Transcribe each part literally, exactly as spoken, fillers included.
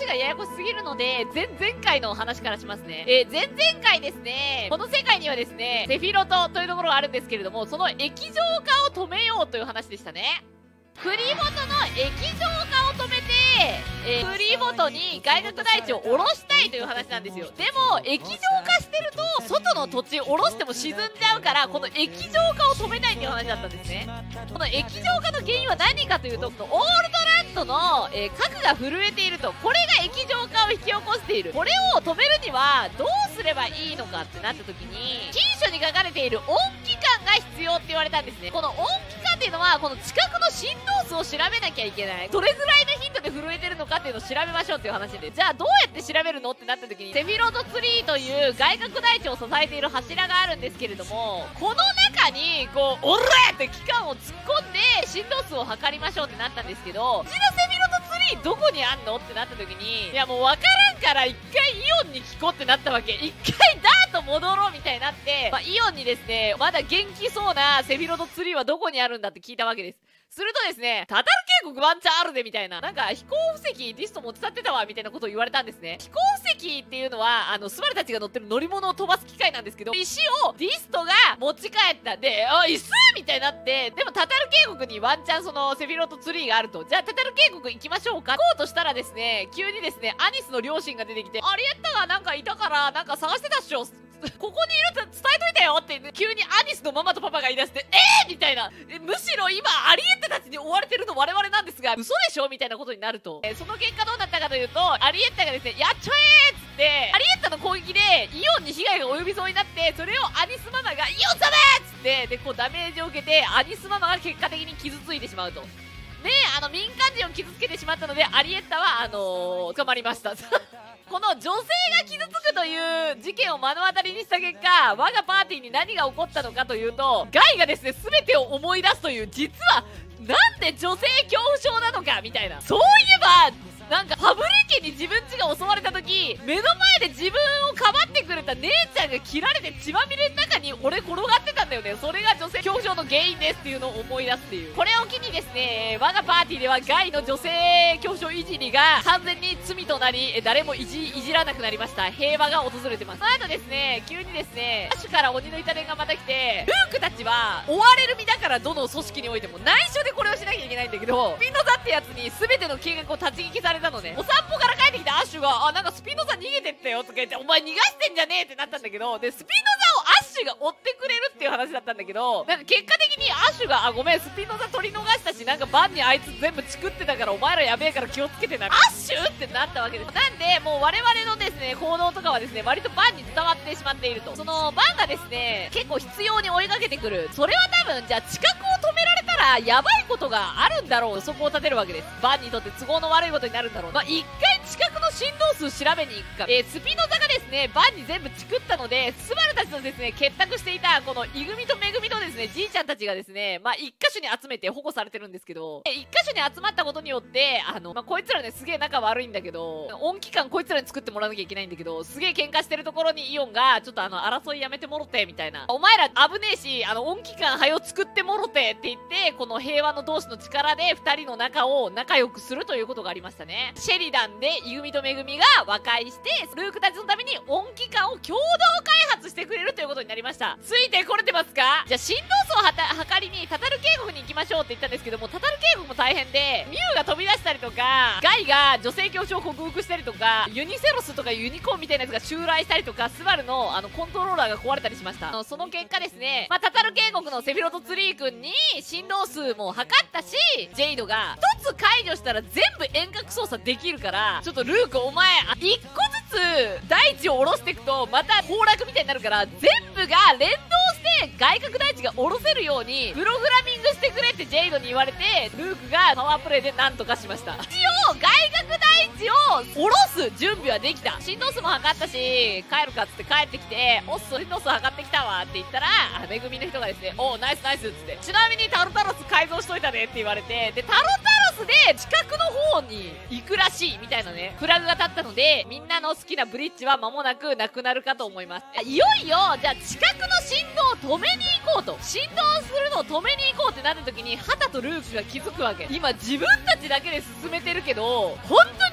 がややこしすぎるので、前々回の話からしますね。えー、前々回ですね、この世界にはですね、セフィロトというところがあるんですけれども、その液状化を止めようという話でしたね。栗本の液状化を止めて、えー、栗本に外郭台地を下ろしたいという話なんですよ。でも液状化してると外の土地を下ろしても沈んじゃうから、この液状化を止めないっていう話だったんですね。この液状化の原因は何かというと、オールドランドの、えー、核が震えていると、これが液状化を引き起こしている。これを止めるにはどうすればいいのかってなった時に、禁書に書かれている音気感が必要って言われたんですね。この音気感っていうのは、この近くの振動数を調べなきゃいけない。どれぐらいの頻度で震えてるのかっていうのを調べましょうっていう話で、じゃあどうやって調べるのってなった時に、セフィロトツリーという外郭台地を支えている柱があるんですけれども、この中にこうオラーって機関を突っ込んで振動数を測りましょうってなったんですけど、うちのセフィロトツリーどこにあんのってなった時に、いやもう分からんから一回イオンに聞こうってなったわけ。一回ダーッと戻ろうみたいになって、まあ、イオンにですね、まだ元気そうなセフィロトツリーはどこにあるんだって聞いたわけです。するとですね、タタル渓谷ワンチャンあるでみたいな、なんか飛行布石リスト持ち去ってたわみたいなことを言われたんですね。飛行布石っていうのは、あの、スバルたちが乗ってる乗り物を飛ばす機械なんですけど、石をディストが持ち帰ったんで、あ、椅子みたいになって、でもタタル渓谷にワンチャンそのセフィロトツリーがあると、じゃあタタル渓谷行きましょうか。行こうとしたらですね、急にですね、アニスの両親が出てきて、アリエッタがなんかいたから、なんか探してたっしょ。ここにいると伝えといたよって、急にアニスのママとパパが言い出して、えーみたいな。むしろ今、アリエッタたちに追われてるの我々なんですが、嘘でしょみたいなことになると。えー、その結果どうなったかというと、アリエッタがですね、やっちょえーっつって、アリエッタの攻撃でイオンに被害が及びそうになって、それをアニスママが、イオンだねーっつって、で、こうダメージを受けて、アニスママが結果的に傷ついてしまうと。で、あの、民間人を傷つけてしまったので、アリエッタは、あのー、捕まりました。この女性が傷つくという事件を目の当たりにした結果、我がパーティーに何が起こったのかというと、ガイがですね、全てを思い出すという、実は、なんで女性恐怖症なのか、みたいな。そういえば、なんか、パブレ家に自分家が襲われた時、目の前で自分をかばってくれた姉ちゃんが切られて血まみれの中に俺転がってたんだよね。それが女性恐怖症の原因ですっていうのを思い出すっていう。これを機にですね、我がパーティーではガイの女性恐怖症いじりが完全に罪となり、誰もいじ、いじらなくなりました。平和が訪れてます。その後ですね、急にですね、アッシュから鬼の痛手がまた来て、ルークたちは追われる身だからどの組織においても内緒でこれをしなきゃいけないんだけど、スピノザってやつに全ての計画を立ち聞きされたのね。お散歩から帰ってきたアッシュが、あ、なんかスピノザ逃げてったよとか言って、お前逃がしてんじゃねえってなったんだけど、で、スピノザをアッシュが追ってくれるっていう話だったんだけど、なんか結果的にアッシュが、あ、ごめん、スピノザ取り逃したし、なんかバンにあいつ全部チクってたからお前らやべえから気をつけてな。アッシュってなったわけです。なんで、もう我々のですね、行動とかはですね、割とバンに伝わってしまっていると。そのバンがですね、結構必要に追いかけてくる。それは多分、じゃあ近くを止められたら、やばいことがあるんだろう。そこを立てるわけです。バンにとって都合の悪いことになるんだろう。まあ、一回近くの振動数調べに行くか。えー、スピノザがですね、バンに全部チクったので、スバルたちのですね、結託していた、このイグミとメグミとですね、じいちゃんたちがですね、まあ、一箇所に集めて保護されてるんですけど、え、一箇所に集まったことによって、あの、まあ、こいつらね、すげえ仲悪いんだけど、音機関こいつらに作ってもらわなきゃいけないんだけど、すげえ喧嘩してるところにイオンが、ちょっとあの、争いやめてもろて、みたいな。お前ら危ねえし、あの、音機関はよ作ってもろてって言って、この平和の同士の力で二人の仲を仲良くするということがありましたね。シェリダンでイグミとメグミが和解して、ルークたちのために音機関を共同開発してくれるということになりました。ついてこれてますか？じゃあ振動数をはた測りにタタル渓谷に行きましょうって言ったんですけども、タタル渓谷も大変で、ミュウが飛び出したりとか、ガイが女性恐怖症を克服したりとか、ユニセロスとかユニコーンみたいなやつが襲来したりとか、スバルのあのコントローラーが壊れたりしました。あのその結果ですね、まあ、タタル渓谷のセフィロトツリー君に振動数も測ったし、ジェイドが一つ解除したら全部遠隔操作できるから、ちょっとルークお前、あ、一個ずつ大地を下ろしていくとまた崩落みたいになるから、全部が連動して外角大地が下ろせるようにプログラミングしてくれってジェイドに言われて、ルークがパワープレイでなんとかしました。一応外角大地を下ろす準備はできた。振動数も測ったし、帰るかっつって帰ってきて、おっそ、振動数測ってきたわって言ったら、あ、めぐみの人がですね、おーナイスナイスっつって、ちなみにタロタロス改造しといたねって言われて、でタロタロスで近くの方に行くらしいみたいなね、フラグが立ったので、みんなの好きなブリッジは間もなくなくなるかと思います。いよいよじゃあ近くの振動を止めに行こうと、振動するのを止めに行こうってなった時に、ハタとルークが気づくわけ。今自分たちだけで進めてるけど本当にいいん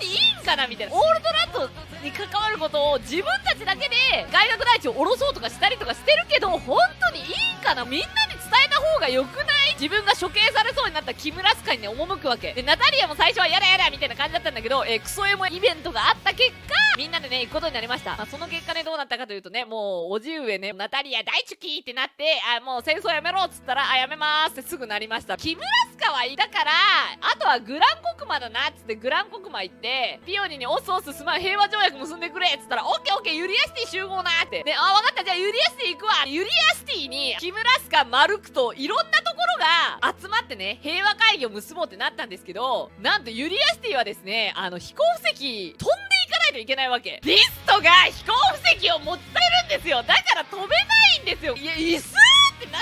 かなみたいな。オールドラットに関わることを自分たちだけで外学大地を下ろそうとかしたりとかしてるけど、本当にいいかな、みんなに伝えた方が良くない？自分が処刑されそうになった木村スカにね、赴くわけで、ナタリアも最初はやだやだみたいな感じだったんだけど、えー、クソエモイベントがあった結果、みんなでね行くことになりました。まあ、その結果ねどうなったかというとね、もうおじ上ね、ナタリア大チュキーってなって、あもう戦争やめろっつったら、あやめまーすってすぐなりました。木村スカはいたから、あとはグランコクマだなっつってグランコクマ行って、ピオニにオスオスすまん平和条約結んでくれっつったら、オッケーオッケーユリアシティ集合なーってで、あわかったじゃあユリアシティ行くわ。ユリアシティに木村スカ、マルクといろんなところが集まってね、平和会議を結ぼうってなったんですけど、なんとユリアシティはですね、あの飛行石飛んでいかないといけないわけ。ディストが飛行石を持ってるんですよ。だから飛べないんですよ。いやいすーってなって、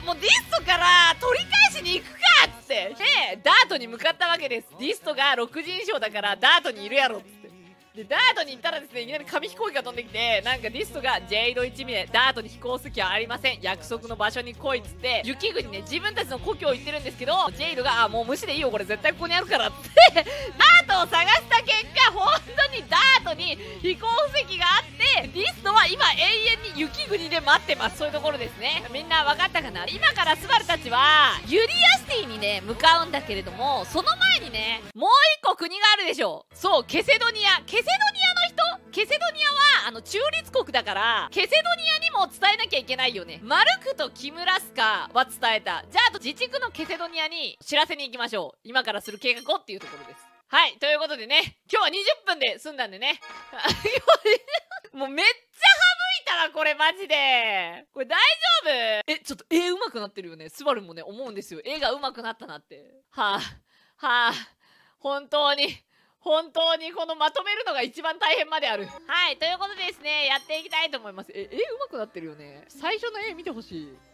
もうディストから取り返しに行くかっつってで、ダートに向かったわけです。ディストがろく人称だからダートにいるやろっつって。でダートに行ったらですね、いきなり紙飛行機が飛んできて、なんかディストがジェイドいち名、ダートに飛行石はありません、約束の場所に来いっつって、雪国ね、自分たちの故郷を言ってるんですけど、ジェイドが、あもう無視でいいよこれ絶対ここにあるからっつってダートを探した結果、本当にダートに飛行石があって、ディストは今永遠に雪国で待ってます。そういうところですね。みんな分かったかな。今からスバルたちはユリアシティにね向かうんだけれども、その前にねもう一個国があるでしょ。そう、ケセドニア。ケセドニアの人、ケセドニアはあの中立国だから、ケセドニアにも伝えなきゃいけないよね。マルクと木村スカは伝えた。じゃああと自治区のケセドニアに知らせに行きましょう。今からする計画をっていうところです。はい、ということでね、今日はにじゅっぷんで済んだんでねもうめっちゃ省いたわこれマジで。これ大丈夫？えちょっと絵上手くなってるよね。スバルもね思うんですよ、絵が上手くなったなって。はあはあ、本当に本当にこのまとめるのが一番大変まである。はい、ということでですね、やっていきたいと思います。え絵上手くなってるよね。最初の絵見てほしい。